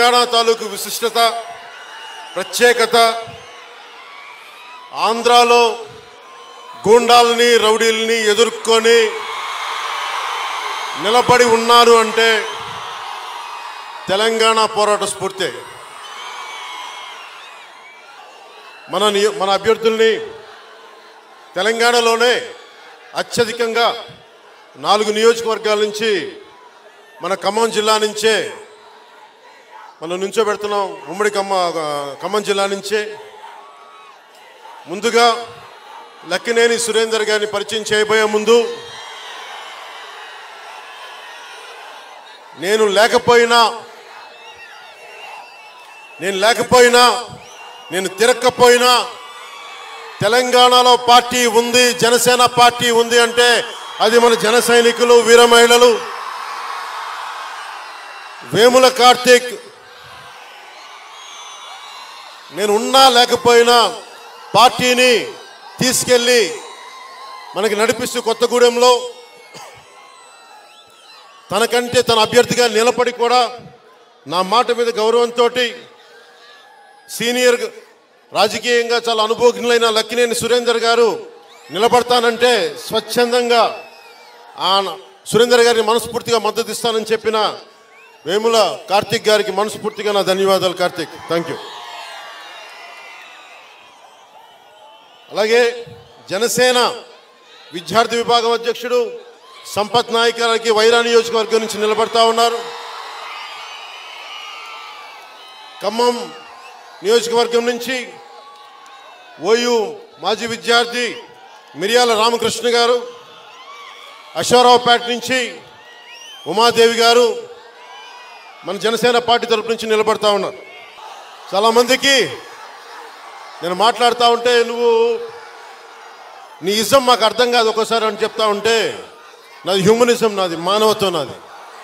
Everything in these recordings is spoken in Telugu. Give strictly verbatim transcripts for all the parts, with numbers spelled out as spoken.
తెలంగాణ తాలూకు విశిష్టత ప్రత్యేకత ఆంధ్రాలో గూండాలని రౌడీలని ఎదుర్కొని నిలబడి ఉన్నారు అంటే తెలంగాణ పోరాట స్ఫూర్తి. మన మన అభ్యర్థుల్ని తెలంగాణలోనే అత్యధికంగా నాలుగు నియోజకవర్గాల నుంచి మన ఖమ్మం జిల్లా నుంచే మనం నుంచోబెడుతున్నాం. ఉమ్మడి ఖమ్మ ఖమ్మం జిల్లా నుంచే ముందుగా లక్కినేని సురేందర్ గారిని పరిచయం చేయబోయే ముందు నేను లేకపోయినా నేను లేకపోయినా నేను తిరగకపోయినా తెలంగాణలో పార్టీ ఉంది, జనసేన పార్టీ ఉంది అంటే అది మన జన సైనికులు, వీర మహిళలు, వేముల కార్తీక్. నేను ఉన్నా లేకపోయినా పార్టీని తీసుకెళ్ళి మనకి నడిపిస్తూ కొత్తగూడెంలో తనకంటే తన అభ్యర్థిగా నిలబడి కూడా నా మాట మీద గౌరవంతో సీనియర్ రాజకీయంగా చాలా అనుభవజ్ఞులైన లక్కినేని సురేందర్ గారు నిలబడతానంటే స్వచ్ఛందంగా ఆ సురేందర్ గారిని మనస్ఫూర్తిగా మద్దతు ఇస్తానని చెప్పిన వేముల కార్తీక్ గారికి మనస్ఫూర్తిగా నా ధన్యవాదాలు. Karthik, thank you. అలాగే జనసేన విద్యార్థి విభాగం అధ్యక్షుడు సంపత్ నాయక్ గారికి వైరా నియోజకవర్గం నుంచి నిలబడతా ఉన్నారు. ఖమ్మం నియోజకవర్గం నుంచి ఓయూ మాజీ విద్యార్థి మిరియాల రామకృష్ణ గారు, అశ్వారావుపేట నుంచి ఉమాదేవి గారు మన జనసేన పార్టీ తరపు నుంచి నిలబడతా ఉన్నారు. చాలామందికి నేను మాట్లాడుతూ ఉంటే నువ్వు నీ ఇజం మాకు అర్థం కాదు ఒక్కోసారి అని చెప్తా ఉంటే నాది హ్యూమనిజం, నాది మానవత్వం. నాది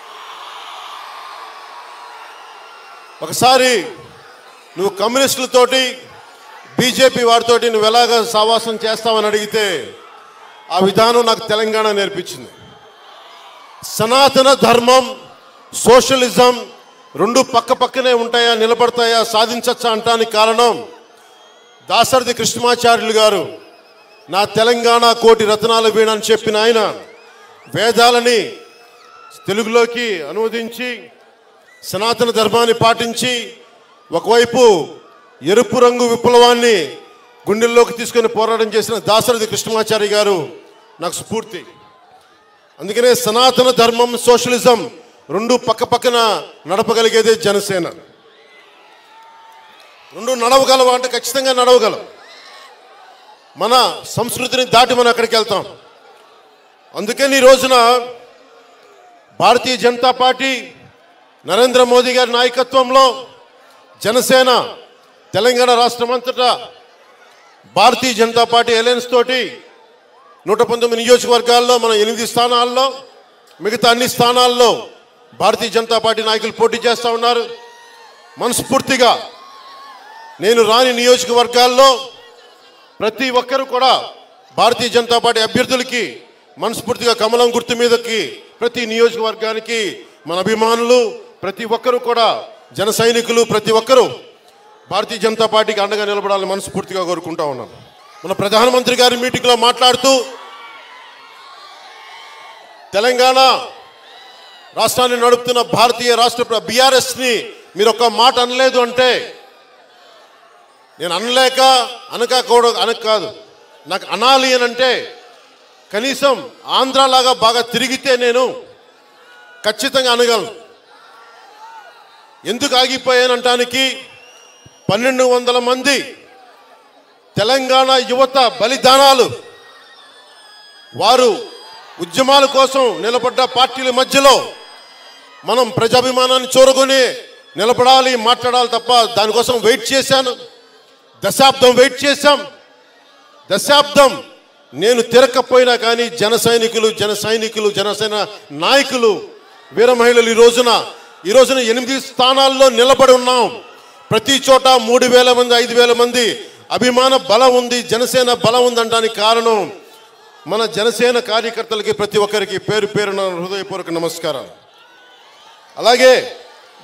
ఒకసారి నువ్వు కమ్యూనిస్టులతోటి బీజేపీ వారితోటి నువ్వు ఎలాగ సావాసం చేస్తావని అడిగితే ఆ విధానం నాకు తెలంగాణ నేర్పించింది. సనాతన ధర్మం, సోషలిజం రెండు పక్క పక్కనే ఉంటాయా, నిలబడతాయా, సాధించచ్చా అంటానికి కారణం దాశరథి కృష్ణమాచార్యులు గారు. నా తెలంగాణ కోటి రత్నాల వీణ అని చెప్పిన ఆయన వేదాలని తెలుగులోకి అనువదించి సనాతన ధర్మాన్ని పాటించి ఒకవైపు ఎరుపు రంగు విప్లవాన్ని గుండెల్లోకి తీసుకొని పోరాటం చేసిన దాశరథి కృష్ణమాచారి గారు నాకు స్ఫూర్తి. అందుకనే సనాతన ధర్మం, సోషలిజం రెండు పక్క పక్కన నడపగలిగేదే జనసేన. రెండు నడవగలవా అంటే ఖచ్చితంగా నడవగలం. మన సంస్కృతిని దాటి మనం అక్కడికి వెళ్తాం. అందుకని ఈ రోజున భారతీయ జనతా పార్టీ నరేంద్ర మోదీ గారి నాయకత్వంలో జనసేన తెలంగాణ రాష్ట్రం అంతటా భారతీయ జనతా పార్టీ అలయన్స్ తోటి నూట పంతొమ్మిది నియోజకవర్గాల్లో మన ఎనిమిది స్థానాల్లో మిగతా అన్ని స్థానాల్లో భారతీయ జనతా పార్టీ నాయకులు పోటీ చేస్తూ ఉన్నారు. మనస్ఫూర్తిగా నేను రాని నియోజకవర్గాల్లో ప్రతి ఒక్కరు కూడా భారతీయ జనతా పార్టీ అభ్యర్థులకి మనస్ఫూర్తిగా కమలం గుర్తు మీదకి ప్రతి నియోజకవర్గానికి మన అభిమానులు ప్రతి ఒక్కరూ కూడా జన సైనికులు ప్రతి ఒక్కరూ భారతీయ జనతా పార్టీకి అండగా నిలబడాలని మనస్ఫూర్తిగా కోరుకుంటా ఉన్నాను. మన ప్రధానమంత్రి గారి మీటింగ్లో మాట్లాడుతూ తెలంగాణ రాష్ట్రాన్ని నడుపుతున్న భారతీయ రాష్ట్ర బీఆర్ఎస్ని మీరు ఒక మాట అనలేదు అంటే నేను అనలేక అనక కూడా అనక కాదు, నాకు అనాలి అని అంటే కనీసం ఆంధ్రాలాగా బాగా తిరిగితే నేను ఖచ్చితంగా అనగలను. ఎందుకు ఆగిపోయానంటానికి పన్నెండు వందల మంది తెలంగాణ యువత బలిదానాలు, వారు ఉద్యమాల కోసం నిలబడ్డ పార్టీల మధ్యలో మనం ప్రజాభిమానాన్ని చూరగొని నిలబడాలి, మాట్లాడాలి తప్ప దానికోసం వెయిట్ చేశాను. దశాబ్దం వెయిట్ చేశాం. దశాబ్దం నేను తిరగకపోయినా కానీ జన సైనికులు జన సైనికులు జనసేన నాయకులు, వీర మహిళలు ఈ రోజున ఈ రోజున ఎనిమిది స్థానాల్లో నిలబడి ఉన్నాం. ప్రతి చోట మూడు వేల మంది ఐదు వేల మంది అభిమాన బలం ఉంది, జనసేన బలం ఉందనడానికి కారణం మన జనసేన కార్యకర్తలకి ప్రతి ఒక్కరికి పేరు పేరున హృదయపూర్వక నమస్కారాలు. అలాగే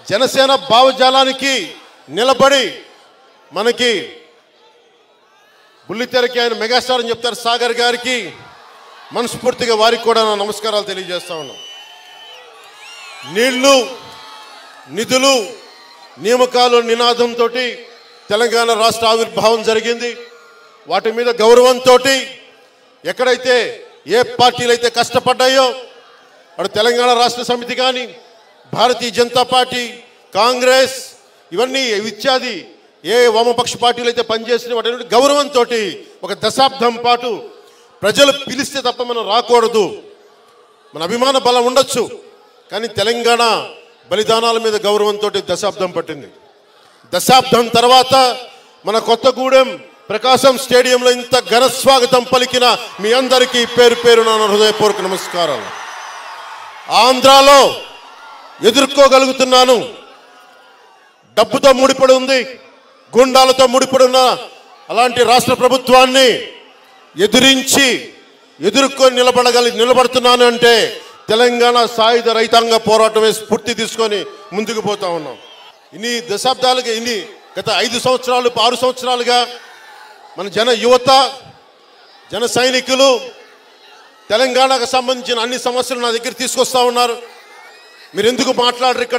జనసేన భావజాలానికి నిలబడి మనకి బుల్లితెరకి ఆయన మెగాస్టార్ అని చెప్తారు సాగర్ గారికి మనస్ఫూర్తిగా వారికి కూడా నా నమస్కారాలు తెలియజేస్తా ఉన్నాం. నీళ్లు, నిధులు, నియామకాలు నినాదంతో తెలంగాణ రాష్ట్ర ఆవిర్భావం జరిగింది. వాటి మీద గౌరవంతో ఎక్కడైతే ఏ పార్టీలు అయితే కష్టపడ్డాయో అటు తెలంగాణ రాష్ట్ర సమితి కానీ, భారతీయ జనతా పార్టీ, కాంగ్రెస్, ఇవన్నీ ఇత్యాది ఏ వామపక్ష పార్టీలు అయితే పనిచేసిన వాటి గౌరవంతో ఒక దశాబ్దం పాటు ప్రజలు పిలిస్తే తప్ప మనం రాకూడదు. మన అభిమాన బలం ఉండొచ్చు, కానీ తెలంగాణ బలిదానాల మీద గౌరవంతో దశాబ్దం పట్టింది. దశాబ్దం తర్వాత మన కొత్తగూడెం ప్రకాశం స్టేడియంలో ఇంత ఘన స్వాగతం పలికిన మీ అందరికీ పేరు పేరు నా హృదయపూర్వక నమస్కారాలు. ఆంధ్రాలో ఎదుర్కోగలుగుతున్నాను. డబ్బుతో ముడిపడి ఉంది, గుండాలతో ముడిపడి ఉన్న అలాంటి రాష్ట్ర ప్రభుత్వాన్ని ఎదిరించి ఎదుర్కొని నిలబడగలి నిలబడుతున్నాను అంటే తెలంగాణ సాయుధ రైతాంగ పోరాటమే స్ఫూర్తి తీసుకొని ముందుకు పోతా ఉన్నాం. ఇన్ని దశాబ్దాలుగా ఇన్ని గత ఐదు సంవత్సరాలు ఆరు సంవత్సరాలుగా మన జన యువత, జన సైనికులు తెలంగాణకు సంబంధించిన అన్ని సమస్యలు నా దగ్గర తీసుకొస్తా ఉన్నారు. మీరు ఎందుకు మాట్లాడరు? ఇక్కడ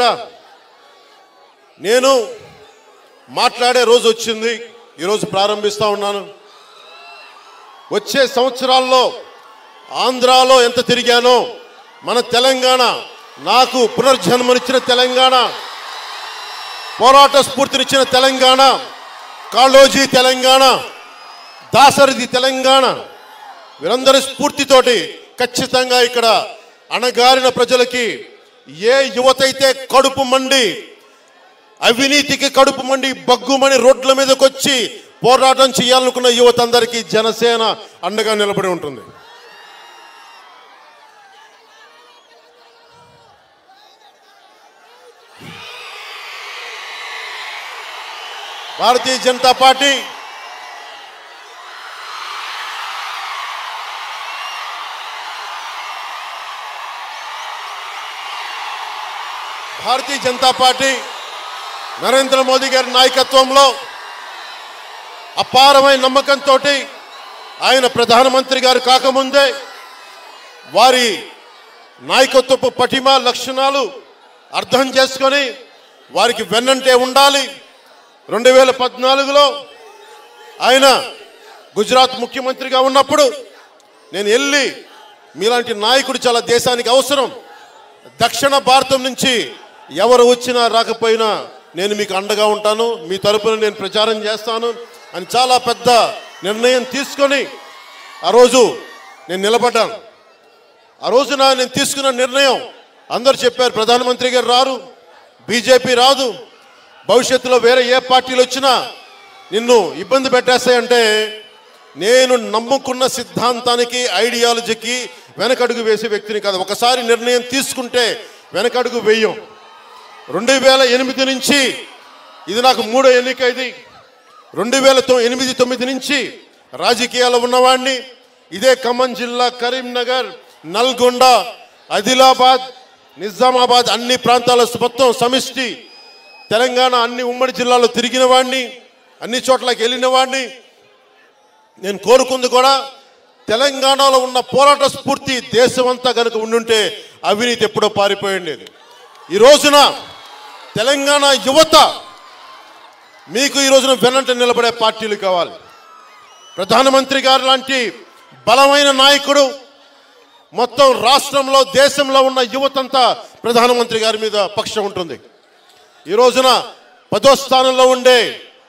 నేను మాట్లాడే రోజు వచ్చింది, ఈరోజు ప్రారంభిస్తూ ఉన్నాను. వచ్చే సంవత్సరాల్లో ఆంధ్రాలో ఎంత తిరిగానో మన తెలంగాణ, నాకు పునర్జన్మనిచ్చిన తెలంగాణ, పోరాట స్ఫూర్తినిచ్చిన తెలంగాణ, కాళోజీ తెలంగాణ, దాసరిది తెలంగాణ, వీరందరి స్ఫూర్తితోటి ఖచ్చితంగా ఇక్కడ అణగారిన ప్రజలకి ఏ యువత అయితే కడుపు మండి అవినీతికి కడుపు మండి బగ్గుమని రోడ్ల మీదకి వచ్చి పోరాటం చేయాలనుకున్న యువత అందరికీ జనసేన అండగా నిలబడి ఉంటుంది. భారతీయ జనతా పార్టీ భారతీయ జనతా పార్టీ నరేంద్ర మోదీ గారి నాయకత్వంలో అపారమైన నమ్మకంతో ఆయన ప్రధానమంత్రి గారు కాకముందే వారి నాయకత్వపు పటిమ లక్షణాలు అర్థం చేసుకొని వారికి వెన్నంటే ఉండాలి. రెండు వేల పద్నాలుగులో ఆయన గుజరాత్ ముఖ్యమంత్రిగా ఉన్నప్పుడు నేను వెళ్ళి మీలాంటి నాయకుడు చాలా దేశానికి అవసరం, దక్షిణ భారతం నుంచి ఎవరు వచ్చినా రాకపోయినా నేను మీకు అండగా ఉంటాను, మీ తరపున నేను ప్రచారం చేస్తాను అని చాలా పెద్ద నిర్ణయం తీసుకొని ఆ రోజు నేను నిలబడ్డాను. ఆ రోజున నేను తీసుకున్న నిర్ణయం అందరూ చెప్పారు, ప్రధానమంత్రి గారు రారు, బీజేపీ రాదు, భవిష్యత్తులో వేరే ఏ పార్టీలు వచ్చినా నిన్ను ఇబ్బంది పెట్టేస్తాయంటే నేను నమ్ముకున్న సిద్ధాంతానికి, ఐడియాలజీకి వెనకడుగు వేసే వ్యక్తిని కాదు. ఒకసారి నిర్ణయం తీసుకుంటే వెనకడుగు వేయం. రెండు వేల ఎనిమిది నుంచి ఇది నాకు మూడో ఎన్నిక. ఇది రెండు వేల ఎనిమిది తొమ్మిది నుంచి రాజకీయాల్లో ఉన్నవాడిని. ఇదే ఖమ్మం జిల్లా, కరీంనగర్, నల్గొండ, ఆదిలాబాద్, నిజామాబాద్ అన్ని ప్రాంతాల మొత్తం సమిష్టి తెలంగాణ అన్ని ఉమ్మడి జిల్లాలో తిరిగిన వాడిని, అన్ని చోట్లకి వెళ్ళిన వాడిని. నేను కోరుకుంది కూడా తెలంగాణలో ఉన్న పోరాట స్ఫూర్తి దేశమంతా కనుక ఉండుంటే అవినీతి ఎప్పుడో పారిపోయి ఉండేది. ఈ రోజున తెలంగాణ యువత మీకు ఈ రోజున వెనంట నిలబడే పార్టీలు కావాలి. ప్రధానమంత్రి గారు లాంటి బలమైన నాయకుడు మొత్తం రాష్ట్రంలో, దేశంలో ఉన్న యువతంతా ప్రధానమంత్రి గారి మీద పక్షం ఉంటుంది. ఈ రోజున పదో స్థానంలో ఉండే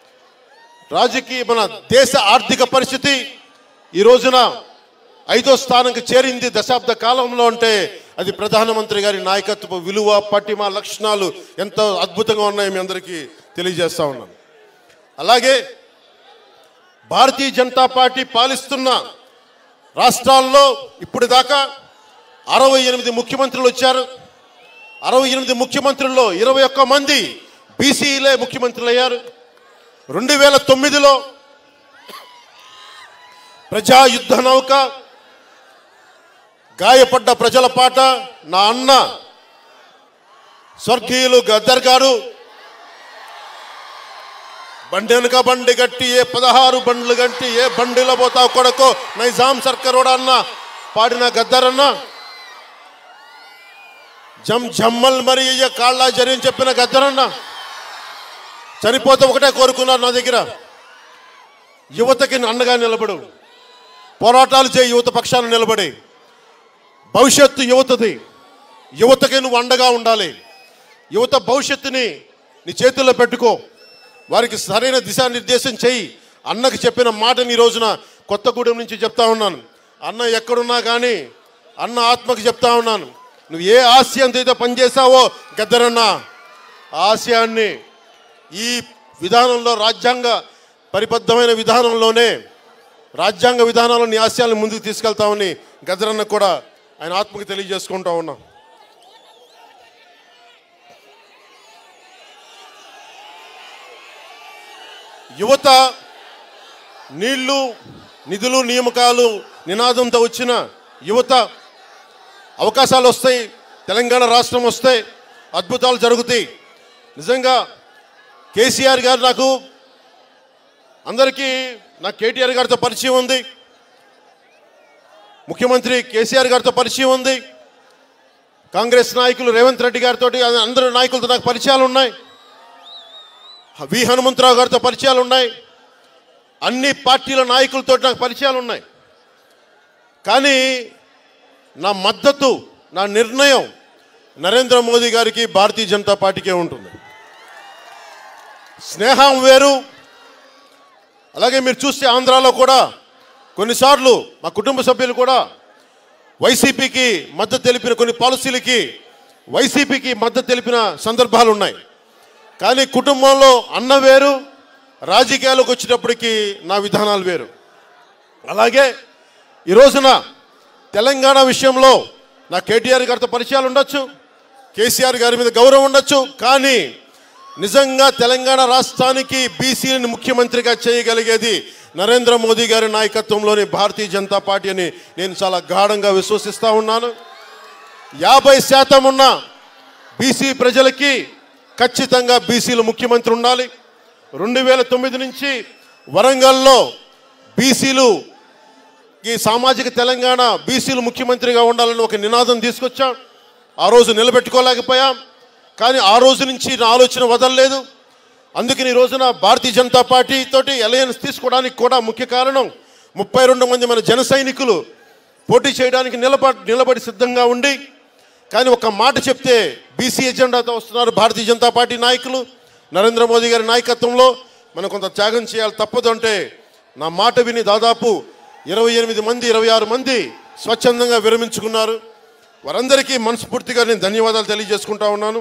రాజకీయ మన దేశ ఆర్థిక పరిస్థితి ఈ రోజున ఐదో స్థానంకి చేరింది దశాబ్ద కాలంలో. అంటే అది ప్రధానమంత్రి గారి నాయకత్వ విలువ, పటిమ, లక్షణాలు ఎంత అద్భుతంగా ఉన్నాయో మీ అందరికీ తెలియజేస్తా ఉన్నాను. అలాగే భారతీయ జనతా పార్టీ పాలిస్తున్న రాష్ట్రాల్లో ఇప్పుడు దాకా అరవై ఎనిమిది ముఖ్యమంత్రులు వచ్చారు. అరవై ఎనిమిది ముఖ్యమంత్రుల్లో ఇరవై ఒక్క మంది బీసీలే ముఖ్యమంత్రులు అయ్యారు. రెండు వేల తొమ్మిదిలో ప్రజా యుద్ధ నౌక, గాయపడ్డ ప్రజల పాట, నా అన్న స్వర్గీయులు గద్దర్ గారు బండి వెనుక బండి గట్టి ఏ పదహారు బండ్లు గట్టి ఏ బండిలో పోతావు కొడకో నైజాం సర్కారోడా అన్న పాడిన గద్దర్ అన్న, జమ్ జమ్మల్ మరి అయ్య కాళ్ళ జరిని చెప్పిన గద్దర్ అన్న చనిపోతే ఒకటే కోరుకున్నారు నా దగ్గర, యువతకి అండగా నిలబడు, పోరాటాలు చేయి, యువత పక్షాన నిలబడి, భవిష్యత్తు యువతది, యువతకి నువ్వు అండగా ఉండాలి, యువత భవిష్యత్తుని నీ చేతుల్లో పెట్టుకో, వారికి సరైన దిశానిర్దేశం చేయి అన్నకి చెప్పిన మాటని ఈ రోజున కొత్తగూడెం నుంచి చెప్తా ఉన్నాను. అన్న ఎక్కడున్నా కానీ అన్న ఆత్మకి చెప్తా ఉన్నాను, నువ్వు ఏ ఆశయంతో అయితే పనిచేసావో గద్దరన్న ఆశయాన్ని ఈ విధానంలో రాజ్యాంగ పరిబద్ధమైన విధానంలోనే రాజ్యాంగ విధానంలో నీ ఆశయాలను ముందుకు తీసుకెళ్తామని గద్దరన్న కూడా ఆయన ఆత్మకి తెలియజేసుకుంటా ఉన్నాం. యువత నీళ్లు నిధులు నియామకాలు నినాదంతో వచ్చిన యువత, అవకాశాలు వస్తాయి, తెలంగాణ రాష్ట్రం వస్తే అద్భుతాలు జరుగుతాయి. నిజంగా కేసీఆర్ గారు నాకు అందరికీ నాకు కేటీఆర్ గారితో పరిచయం ఉంది, ముఖ్యమంత్రి కేసీఆర్ గారితో పరిచయం ఉంది, కాంగ్రెస్ నాయకులు రేవంత్ రెడ్డి గారితో అందరు నాయకులతో నాకు పరిచయాలు ఉన్నాయి, వి హనుమంతరావు గారితో పరిచయాలు ఉన్నాయి, అన్ని పార్టీల నాయకులతో నాకు పరిచయాలు ఉన్నాయి. కానీ నా మద్దతు నా నిర్ణయం నరేంద్ర మోదీ గారికి భారతీయ జనతా పార్టీకే ఉంటుంది. స్నేహం వేరు. అలాగే మీరు చూస్తే ఆంధ్రాలో కూడా కొన్నిసార్లు మా కుటుంబ సభ్యులు కూడా వైసీపీకి మద్దతు తెలిపిన కొన్ని పాలసీలకి వైసీపీకి మద్దతు తెలిపిన సందర్భాలు ఉన్నాయి. కానీ కుటుంబంలో అన్న వేరు, రాజకీయాలకు వచ్చేటప్పటికి నా విధానాలు వేరు. అలాగే ఈ రోజున తెలంగాణ విషయంలో నా కేటీఆర్ గారితో పరిచయాలు ఉండొచ్చు, కేసీఆర్ గారి మీద గౌరవం ఉండొచ్చు, కానీ నిజంగా తెలంగాణ రాష్ట్రానికి బీసీని ముఖ్యమంత్రిగా చేయగలిగేది నరేంద్ర మోదీ గారి నాయకత్వంలోని భారతీయ జనతా పార్టీ అని నేను చాలా గాఢంగా విశ్వసిస్తూ ఉన్నాను. యాభై శాతం ఉన్న బీసీ ప్రజలకి ఖచ్చితంగా బీసీలు ముఖ్యమంత్రి ఉండాలి. రెండు వేల తొమ్మిది నుంచి వరంగల్లో బీసీలు ఈ సామాజిక తెలంగాణ బీసీలు ముఖ్యమంత్రిగా ఉండాలని ఒక నినాదం తీసుకొచ్చాం. ఆ రోజు నిలబెట్టుకోలేకపోయాం, కానీ ఆ రోజు నుంచి నా ఆలోచన వదలలేదు. అందుకని ఈ రోజున భారతీయ జనతా పార్టీ తోటి అలయన్స్ తీసుకోవడానికి కూడా ముఖ్య కారణం ముప్పై రెండు మంది మన జన సైనికులు పోటీ చేయడానికి నిలబడి నిలబడి సిద్ధంగా ఉండి, కానీ ఒక మాట చెప్తే బీసీ ఎజెండాతో వస్తున్నారు భారతీయ జనతా పార్టీ నాయకులు. నరేంద్ర మోదీ గారి నాయకత్వంలో మనం కొంత త్యాగం చేయాలి తప్పదు అంటే నా మాట విని దాదాపు ఇరవై ఎనిమిది మంది ఇరవై ఆరు మంది స్వచ్ఛందంగా విరమించుకున్నారు. వారందరికీ మనస్ఫూర్తిగా నేను ధన్యవాదాలు తెలియజేసుకుంటా ఉన్నాను.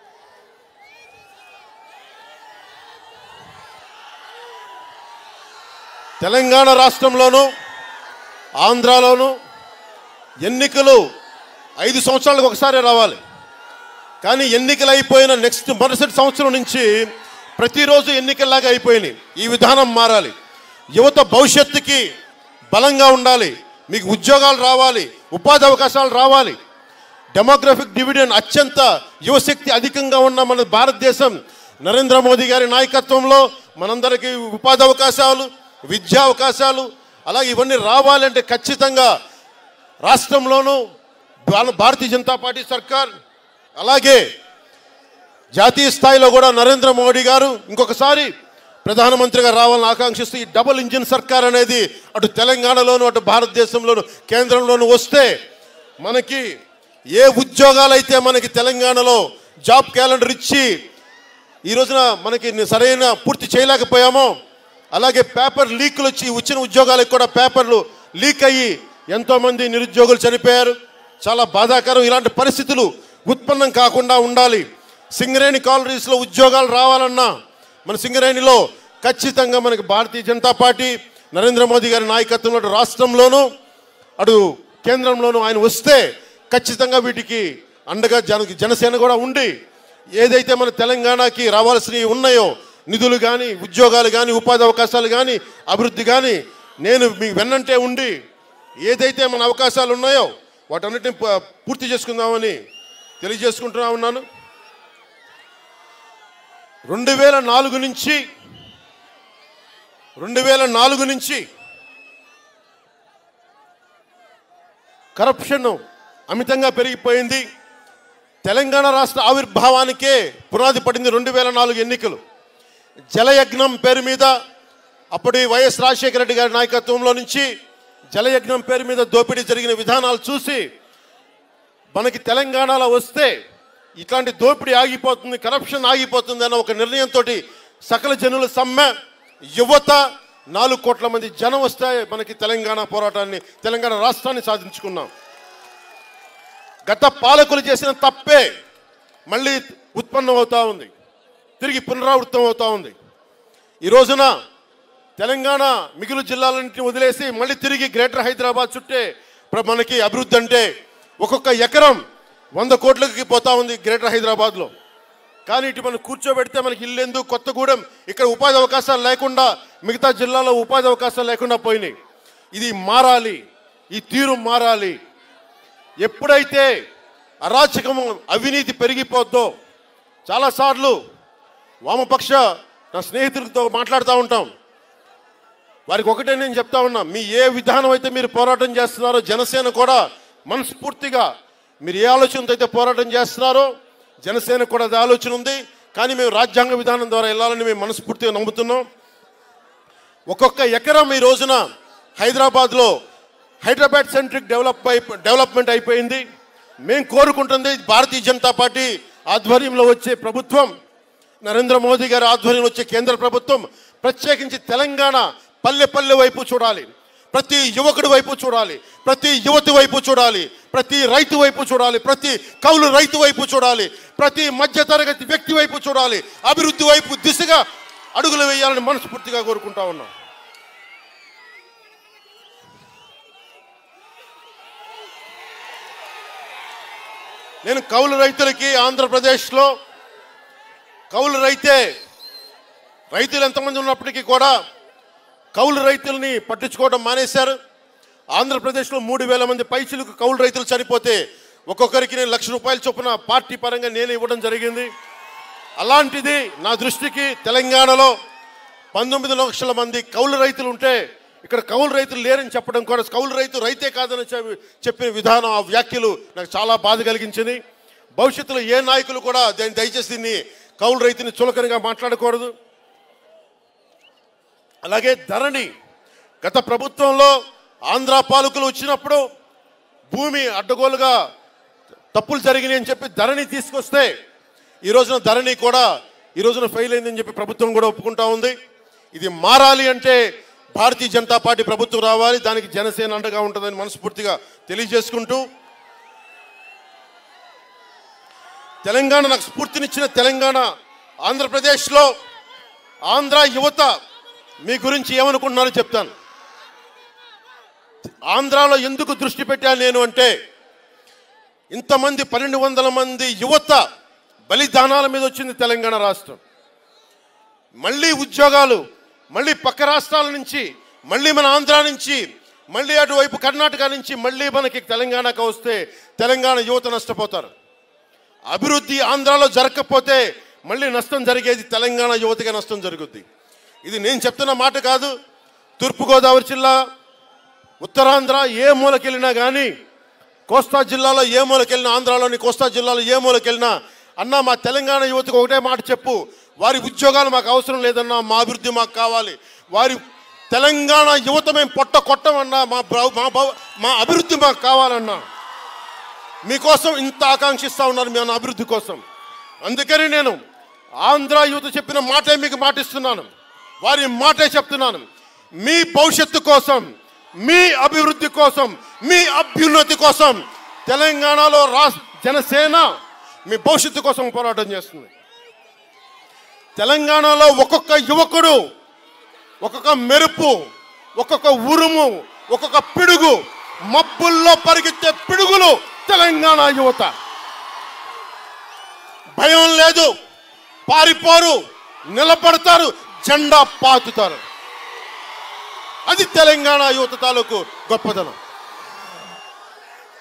తెలంగాణ రాష్ట్రంలోనూ ఆంధ్రాలోనూ ఎన్నికలు ఐదు సంవత్సరాలకు ఒకసారి రావాలి, కానీ ఎన్నికలు అయిపోయిన నెక్స్ట్ మరుసటి సంవత్సరం నుంచి ప్రతిరోజు ఎన్నికల్లాగా అయిపోయినాయి. ఈ విధానం మారాలి. యువత భవిష్యత్తుకి బలంగా ఉండాలి, మీకు ఉద్యోగాలు రావాలి, ఉపాధి అవకాశాలు రావాలి. డెమోగ్రఫిక్ డివిడెండ్ అత్యంత యువశక్తి అధికంగా ఉన్న మన భారతదేశం నరేంద్ర మోదీ గారి నాయకత్వంలో మనందరికీ ఉపాధి అవకాశాలు, విద్యా అవకాశాలు అలాగే ఇవన్నీ రావాలంటే ఖచ్చితంగా రాష్ట్రంలోనూ భారతీయ జనతా పార్టీ సర్కార్ అలాగే జాతీయ స్థాయిలో కూడా నరేంద్ర మోడీ గారు ఇంకొకసారి ప్రధానమంత్రిగా రావాలని ఆకాంక్షిస్తూ ఈ డబుల్ ఇంజిన్ సర్కార్ అనేది అటు తెలంగాణలోను అటు భారతదేశంలోను కేంద్రంలోనూ వస్తే మనకి ఏ ఉద్యోగాలు అయితే మనకి తెలంగాణలో జాబ్ క్యాలెండర్ ఇచ్చి ఈ రోజున మనకి సరైన పూర్తి చేయలేకపోయామో, అలాగే పేపర్ లీకులు వచ్చి వచ్చిన ఉద్యోగాలకు కూడా పేపర్లు లీక్ అయ్యి ఎంతోమంది నిరుద్యోగులు చనిపోయారు. చాలా బాధాకరం. ఇలాంటి పరిస్థితులు ఉత్పన్నం కాకుండా ఉండాలి. సింగరేణి కాలనీస్లో ఉద్యోగాలు రావాలన్నా మన సింగరేణిలో ఖచ్చితంగా మనకి భారతీయ జనతా పార్టీ నరేంద్ర మోదీ గారి నాయకత్వంలో అటు రాష్ట్రంలోనూ అటు కేంద్రంలోనూ ఆయన వస్తే ఖచ్చితంగా వీటికి అండగా జన జనసేన కూడా ఉండి ఏదైతే మన తెలంగాణకి రావాల్సినవి ఉన్నాయో నిధులు కానీ ఉద్యోగాలు కానీ ఉపాధి అవకాశాలు కానీ అభివృద్ధి కానీ నేను మీ వెన్నంటే ఉండి ఏదైతే మన అవకాశాలు ఉన్నాయో వాటన్నిటిని పూర్తి చేసుకుందామని తెలియజేసుకుంటున్నా ఉన్నాను. రెండు వేల నాలుగు నుంచి రెండు వేల నాలుగు నుంచి కరప్షన్ అమితంగా పెరిగిపోయింది. తెలంగాణ రాష్ట్ర ఆవిర్భావానికే పునాది పడింది రెండు వేల నాలుగు ఎన్నికలు. జలయజ్ఞం పేరు మీద అప్పటి వైఎస్ రాజశేఖర రెడ్డి గారి నాయకత్వంలో నుంచి జలయజ్ఞం పేరు మీద దోపిడీ జరిగిన విధానాలు చూసి మనకి తెలంగాణలో వస్తే ఇట్లాంటి దోపిడీ ఆగిపోతుంది, కరప్షన్ ఆగిపోతుంది అన్న ఒక నిర్ణయంతో సకల జనుల సమ్మె, యువత, నాలుగు కోట్ల మంది జనం వస్తే మనకి తెలంగాణ పోరాటాన్ని, తెలంగాణ రాష్ట్రాన్ని సాధించుకున్నాం. గత పాలకులు చేసిన తప్పే మళ్ళీ ఉత్పన్నం అవుతూ ఉంది, తిరిగి పునరావృతం అవుతూ ఉంది. ఈ రోజున తెలంగాణ మిగులు జిల్లాలన్నింటినీ వదిలేసి మళ్ళీ తిరిగి గ్రేటర్ హైదరాబాద్ చుట్టే మనకి అభివృద్ధి అంటే ఒక్కొక్క ఎకరం వంద కోట్లకి పోతా ఉంది గ్రేటర్ హైదరాబాద్లో. కానీ ఇటు మనం కూర్చోబెడితే మనకి ఇల్లెందు, కొత్తగూడెం ఇక్కడ ఉపాధి అవకాశాలు లేకుండా మిగతా జిల్లాలో ఉపాధి అవకాశాలు లేకుండా పోయినాయి. ఇది మారాలి, ఈ తీరు మారాలి. ఎప్పుడైతే అరాచకము, అవినీతి పెరిగిపోద్దో, చాలాసార్లు వామపక్ష నా స్నేహితులతో మాట్లాడుతూ ఉంటాం. వారికి ఒకటే నేను చెప్తా ఉన్నా, మీ ఏ విధానం అయితే మీరు పోరాటం చేస్తున్నారో జనసేన కూడా మనస్ఫూర్తిగా మీరు ఏ ఆలోచనతో అయితే పోరాటం చేస్తున్నారో జనసేన కూడా అది ఆలోచన ఉంది. కానీ మేము రాజ్యాంగ విధానం ద్వారా వెళ్ళాలని మేము మనస్ఫూర్తిగా నమ్ముతున్నాం. ఒక్కొక్క ఎకరం ఈ రోజున హైదరాబాద్లో హైదరాబాద్ సెంట్రిక్ డెవలప్ అయి డెవలప్మెంట్ అయిపోయింది. మేము కోరుకుంటుంది భారతీయ జనతా పార్టీ ఆధ్వర్యంలో వచ్చే ప్రభుత్వం, నరేంద్ర మోదీ గారి ఆధ్వర్యంలో వచ్చే కేంద్ర ప్రభుత్వం ప్రత్యేకించి తెలంగాణ పల్లె పల్లె వైపు చూడాలి, ప్రతి యువకుడి వైపు చూడాలి, ప్రతి యువతి వైపు చూడాలి, ప్రతి రైతు వైపు చూడాలి, ప్రతి కౌలు రైతు వైపు చూడాలి, ప్రతి మధ్యతరగతి వ్యక్తి వైపు చూడాలి, అభివృద్ధి వైపు దిశగా అడుగులు వేయాలని మనస్ఫూర్తిగా కోరుకుంటా ఉన్నాం. నేను కౌలు రైతులకి ఆంధ్రప్రదేశ్లో కౌలు రైతే రైతులు ఎంతమంది ఉన్నప్పటికీ కూడా కౌలు రైతుల్ని పట్టించుకోవడం మానేశారు. ఆంధ్రప్రదేశ్లో మూడు వేల మంది పైచిలకు కౌలు రైతులు చనిపోతే ఒక్కొక్కరికి నేను లక్ష రూపాయల చొప్పున పార్టీ పరంగా నేను ఇవ్వడం జరిగింది. అలాంటిది నా దృష్టికి తెలంగాణలో పంతొమ్మిది లక్షల మంది కౌలు రైతులు ఉంటే ఇక్కడ కౌలు రైతులు లేరని చెప్పడం కూడా, కౌలు రైతు రైతే కాదని చెప్పిన విధానం, ఆ వ్యాఖ్యలు నాకు చాలా బాధ కలిగించింది. భవిష్యత్తులో ఏ నాయకులు కూడా దాన్ని దయచేసి దీన్ని కౌలు రైతుని చులకనగా మాట్లాడకూడదు. అలాగే ధరణి, గత ప్రభుత్వంలో ఆంధ్ర పాలకులు వచ్చినప్పుడు భూమి అడ్డగోలుగా తప్పులు జరిగినాయి అని చెప్పి ధరణి తీసుకొస్తే ఈ రోజున ధరణి కూడా ఈ రోజున ఫెయిల్ అయిందని చెప్పి ప్రభుత్వం కూడా ఒప్పుకుంటా ఉంది. ఇది మారాలి అంటే భారతీయ జనతా పార్టీ ప్రభుత్వం రావాలి, దానికి జనసేన అండగా ఉంటుందని మనస్ఫూర్తిగా తెలియజేసుకుంటూ, తెలంగాణ నాకు స్ఫూర్తినిచ్చిన తెలంగాణ ఆంధ్రప్రదేశ్లో ఆంధ్ర యువత మీ గురించి ఏమనుకుంటున్నారో చెప్తాను. ఆంధ్రాలో ఎందుకు దృష్టి పెట్టాను నేను అంటే, ఇంతమంది పన్నెండు వందల మంది యువత బలిదానాల మీద వచ్చింది తెలంగాణ రాష్ట్రం. మళ్ళీ ఉద్యోగాలు, మళ్ళీ పక్క రాష్ట్రాల నుంచి, మళ్ళీ మన ఆంధ్ర నుంచి, మళ్ళీ అటువైపు కర్ణాటక నుంచి మళ్ళీ మనకి తెలంగాణకు వస్తే తెలంగాణ యువత నష్టపోతారు. అభివృద్ధి ఆంధ్రాలో జరగకపోతే మళ్ళీ నష్టం జరిగేది తెలంగాణ యువతగా నష్టం జరుగుద్ది. ఇది నేను చెప్తున్న మాట కాదు. తూర్పుగోదావరి జిల్లా, ఉత్తరాంధ్ర ఏ మూలకెళ్ళినా కానీ, కోస్తా జిల్లాలో ఏ మూలకెళ్ళినా, ఆంధ్రాలోని కోస్తా జిల్లాలో ఏ మూలకెళ్ళినా, అన్నా మా తెలంగాణ యువతకు ఒకటే మాట చెప్పు, వారి ఉద్యోగాలు మాకు అవసరం లేదన్నా, మా అభివృద్ధి మాకు కావాలి. వారి తెలంగాణ యువత మేము పొట్ట కొట్టమన్నా, మా మా మా అభివృద్ధి మాకు కావాలన్నా. మీకోసం ఇంత ఆకాంక్షిస్తూ ఉన్నారు మీ అభివృద్ధి కోసం. అందుకని నేను ఆంధ్ర యువత చెప్పిన మాటే మీకు మాటిస్తున్నాను, వారి మాటే చెప్తున్నాను. మీ భవిష్యత్తు కోసం, మీ అభివృద్ధి కోసం, మీ అభ్యున్నతి కోసం తెలంగాణలో రా జనసేన మీ భవిష్యత్తు కోసం పోరాటం చేస్తుంది. తెలంగాణలో ఒక్కొక్క యువకుడు, ఒక్కొక్క మెరుపు, ఒక్కొక్క ఉరుము, ఒక్కొక్క పిడుగు, మబ్బుల్లో పరిగెత్తే పిడుగులు తెలంగాణ యువత. భయం లేదు, పారిపోరు, నిలబడతారు, జెండా పాతుతారు. అది తెలంగాణ యువత తాలూకు గొప్పదనం.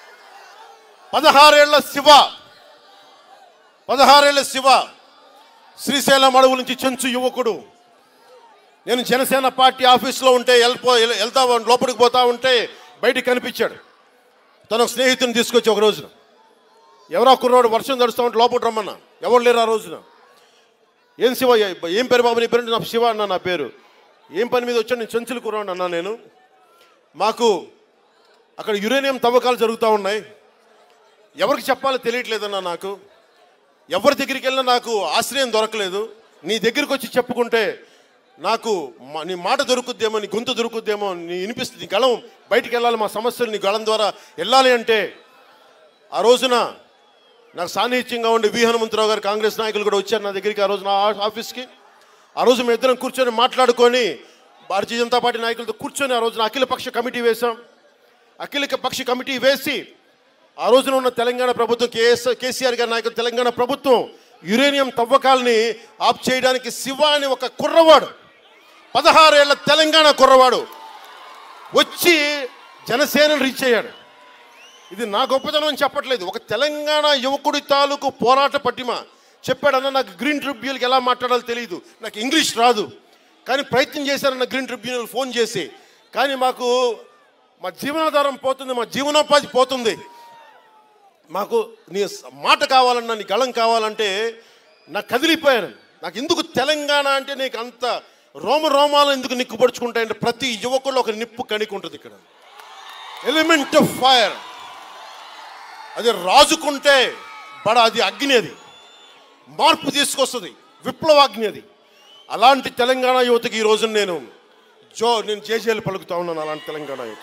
పదహారేళ్ల శివ పదహారేళ్ల శివ శ్రీశైలం అడవుల నుంచి చెంచు యువకుడు. నేను జనసేన పార్టీ ఆఫీస్లో ఉంటే వెళ్ళిపో వెళ్తా లోపలికి పోతా ఉంటే బయటికి కనిపించాడు. తన స్నేహితుని తీసుకొచ్చి ఒక రోజున ఎవరో కుర్రాడు వర్షం తడుస్తూ ఉంటే లోపలికి రమ్మన్నా. ఎవరు లేరు ఆ రోజున. ఏం శివ, ఏం పేరు బాబు నీ పేరు? నా శివ అన్న నా పేరు. ఏం పని మీద వచ్చాను? నేను చెంచులు కుర్రాడు అన్నా. నేను మాకు అక్కడ యురేనియం తవ్వకాలు జరుగుతూ ఉన్నాయి, ఎవరికి చెప్పాలో తెలియట్లేదన్నా. నాకు ఎవరి దగ్గరికి వెళ్ళినా నాకు ఆశ్రయం దొరకలేదు. నీ దగ్గరికి వచ్చి చెప్పుకుంటే నాకు నీ మాట దొరుకుద్దేమో, నీ గొంతు దొరుకుద్దేమో, నీ వినిపిస్తుంది, నీ గళం బయటికి వెళ్ళాలి, మా సమస్యలు నీ గళం ద్వారా వెళ్ళాలి అంటే ఆ రోజున నాకు సాన్నిహిత్యంగా ఉండే వి హనుమంతరావు గారు కాంగ్రెస్ నాయకులు కూడా వచ్చారు నా దగ్గరికి ఆ రోజు నా ఆఫీస్కి. ఆ రోజు మేము ఇద్దరం కూర్చొని మాట్లాడుకొని భారతీయ జనతా పార్టీ నాయకులతో కూర్చొని ఆ రోజున అఖిల పక్ష కమిటీ వేశాం. అఖిల పక్ష కమిటీ వేసి ఆ రోజున ఉన్న తెలంగాణ ప్రభుత్వం కేఎస్ కేసీఆర్ గారి నాయకులు తెలంగాణ ప్రభుత్వం యురేనియం తవ్వకాలని ఆఫ్ చేయడానికి శివ అని ఒక కుర్రవాడు, పదహారేళ్ల తెలంగాణ కుర్రవాడు వచ్చి జనసేనను రీచ్ అయ్యాడు. ఇది నా గొప్పతనం అని చెప్పట్లేదు, ఒక తెలంగాణ యువకుడి తాలూకు పోరాట పటిమ. చెప్పాడన్న నాకు గ్రీన్ ట్రిబ్యునల్కి ఎలా మాట్లాడాలో తెలియదు, నాకు ఇంగ్లీష్ రాదు, కానీ ప్రయత్నం చేశారన్న గ్రీన్ ట్రిబ్యునల్ ఫోన్ చేసి. కానీ మాకు మా జీవనాధారం పోతుంది, మా జీవనోపాధి పోతుంది, మాకు నీ మాట కావాలన్నా నీ గళం కావాలంటే నాకు కదిలిపోయాను. నాకు ఎందుకు తెలంగాణ అంటే నీకు అంత రోమ రోమాలు ఎందుకు నిక్కుపడుచుకుంటాయంటే ప్రతి యువకుల్లో ఒక నిప్పు కణికి ఉంటుంది ఇక్కడ, ఎలిమెంట్ ఆఫ్ ఫైర్. అది రాజుకుంటే బడ అది అగ్ని, అది మార్పు తీసుకొస్తుంది, విప్లవాగ్ని అది. అలాంటి తెలంగాణ యువతకి ఈ రోజున నేను జో నేను జేజేలు పలుకుతా ఉన్నాను. అలాంటి తెలంగాణ యువత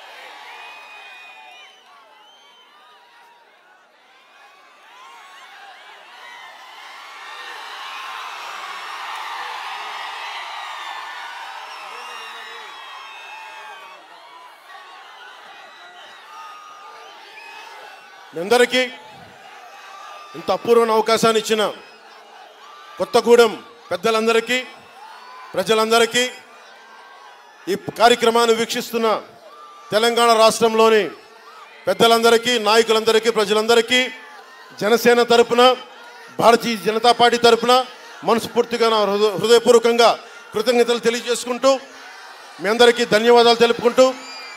మీ అందరికీ ఇంత అపూర్వమైన అవకాశాన్ని ఇచ్చిన కొత్తగూడెం పెద్దలందరికీ, ప్రజలందరికీ, ఈ కార్యక్రమాన్ని వీక్షిస్తున్న తెలంగాణ రాష్ట్రంలోని పెద్దలందరికీ, నాయకులందరికీ, ప్రజలందరికీ జనసేన తరపున, భారతీయ జనతా పార్టీ తరపున మనస్ఫూర్తిగా నా హృదయపూర్వకంగా కృతజ్ఞతలు తెలియజేసుకుంటూ మీ అందరికీ ధన్యవాదాలు తెలుపుకుంటూ,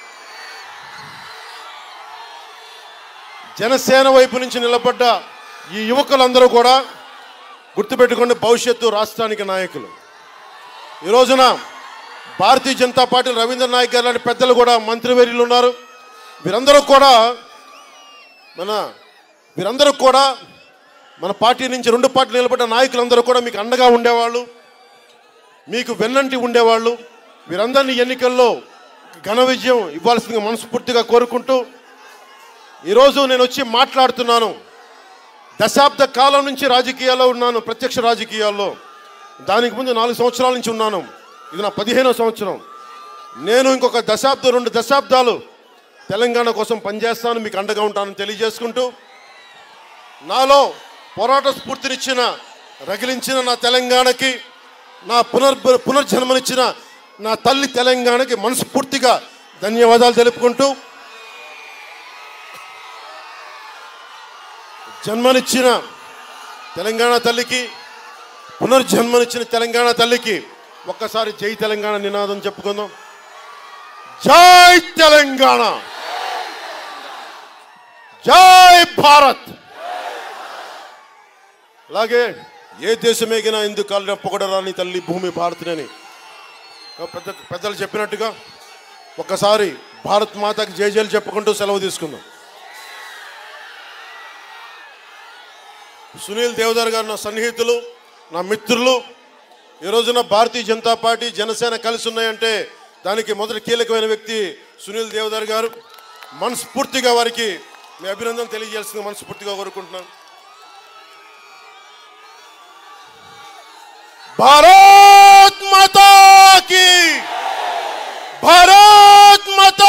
జనసేన వైపు నుంచి నిలబడ్డ ఈ యువకులందరూ కూడా గుర్తుపెట్టుకోండి, భవిష్యత్తు రాష్ట్రానికి నాయకులు. ఈ రోజున భారతీయ జనతా పార్టీ రవీంద్ర నాయక్ గారు లాంటి పెద్దలు కూడా మంత్రివర్యులు ఉన్నారు. వీరందరూ కూడా మన వీరందరూ కూడా మన పార్టీ నుంచి రెండు పార్టీలు నిలబడ్డ నాయకులందరూ కూడా మీకు అండగా ఉండేవాళ్ళు, మీకు వెన్నంటి ఉండేవాళ్ళు. వీరందరినీ ఎన్నికల్లో ఘన విజయం ఇవ్వాల్సిందిగా మనస్ఫూర్తిగా కోరుకుంటూ ఈరోజు నేను వచ్చి మాట్లాడుతున్నాను. దశాబ్ద కాలం నుంచి రాజకీయాల్లో ఉన్నాను, ప్రత్యక్ష రాజకీయాల్లో. దానికి ముందు నాలుగు సంవత్సరాల నుంచి ఉన్నాను, ఇది నా పదిహేనో సంవత్సరం. నేను ఇంకొక దశాబ్దం రెండు దశాబ్దాలు తెలంగాణ కోసం పనిచేస్తాను, మీకు అండగా ఉంటానని తెలియజేసుకుంటూ, నాలో పోరాట స్ఫూర్తినిచ్చిన, రగిలించిన నా తెలంగాణకి, నా పునర్ పునర్జన్మనిచ్చిన నా తల్లి తెలంగాణకి మనస్ఫూర్తిగా ధన్యవాదాలు తెలుపుకుంటూ, జన్మనిచ్చిన తెలంగాణ తల్లికి, పునర్జన్మనిచ్చిన తెలంగాణ తల్లికి ఒక్కసారి జై తెలంగాణ నినాదం చెప్పుకుందాం. జై తెలంగాణ, జై భారత్. అలాగే ఏ దేశమేగినా ఎందుకు కాళ్ళు పొగడరాని తల్లి భూమి భారత్ని పెద్ద పెద్దలు చెప్పినట్టుగా ఒక్కసారి భారత్ మాతకి జై జైలు చెప్పుకుంటూ సెలవు తీసుకుందాం. సునీల్ దేవదార్ గారు నా సన్నిహితులు, నా మిత్రులు. ఈ రోజున భారతీయ జనతా పార్టీ జనసేన కలిసి ఉన్నాయంటే దానికి మొదటి కీలకమైన వ్యక్తి సునీల్ దేవదార్ గారు. మనస్ఫూర్తిగా వారికి మీ అభినందన తెలియజేయాల్సింది మనస్ఫూర్తిగా కోరుకుంటున్నాను. భారత్ మాతా కీ, భారత్ మాతా